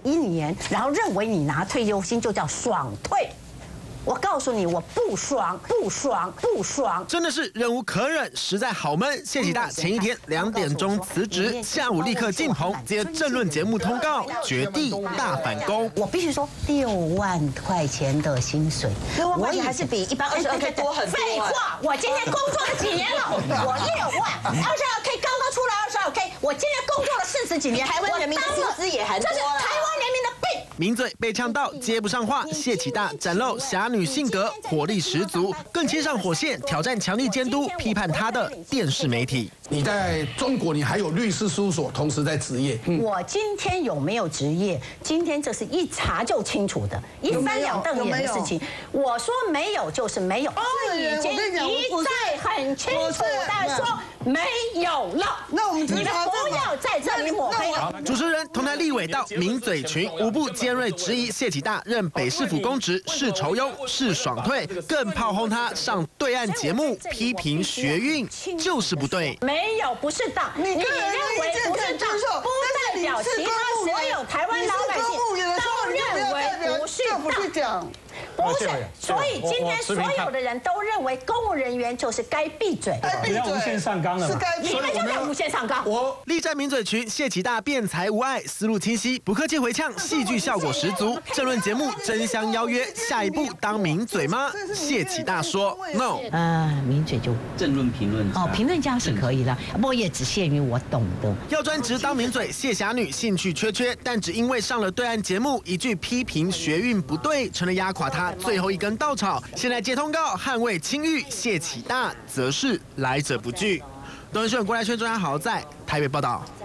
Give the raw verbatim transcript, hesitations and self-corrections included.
一年，然后认为你拿退休金就叫爽退。 我告诉你，我不爽，不爽，不爽！ 真的是忍无可忍，实在好闷。谢启大前一天两点钟辞职，下午立刻进棚接政论节目通告，绝地大反攻。 我必须说，六万块钱的薪水， 六万块钱还是比一般二十二 K 多很多。 废话，我今天工作了几年了？我六万，二十二 K 刚刚出来二十二 K， 我今天工作了四十几年， 台湾人民的薪资也很多这是台湾人民的病。 名嘴被呛到接不上话，谢启大展露侠女性格，火力十足，更牵上火线，挑战强力监督，批判他的电视媒体。 你在中国，你还有律师事务所，同时在执业。 嗯、我今天有没有职业？今天这是一查就清楚的，一翻两瞪眼的事情。我说没有就是没有，我已经一再很清楚的说没有了。 那我们你们不要在这里抹黑了。 主持人同台立委到名嘴群，无不尖锐质疑谢启大任北市府公职是酬庸是爽退，更炮轰他上对岸节目批评学运就是不对。 没有不是当，你认为不是当，不代表其他所有台湾老百姓都认为不是当。不是，所以今天所有的人都认为公务人员就是该闭嘴， 不要无限上纲了嘛。 你们就该无限上纲。 我力战名嘴群，谢启大辩才无碍，思路清晰，不客气回呛，戏剧效果十足。政论节目争相邀约，下一步当名嘴吗？谢启大说 no。 啊，名嘴就政论评论哦，评论家是可以的，不过也只限于我懂的。 要专职当名嘴，谢侠女兴趣缺缺，但只因为上了对岸节目，一句批评学运不对，成了压垮他最后一根稻草。现在接通告捍卫清誉，谢启大则是来者不拒。东森新闻郭来轩、中央豪在台北报道。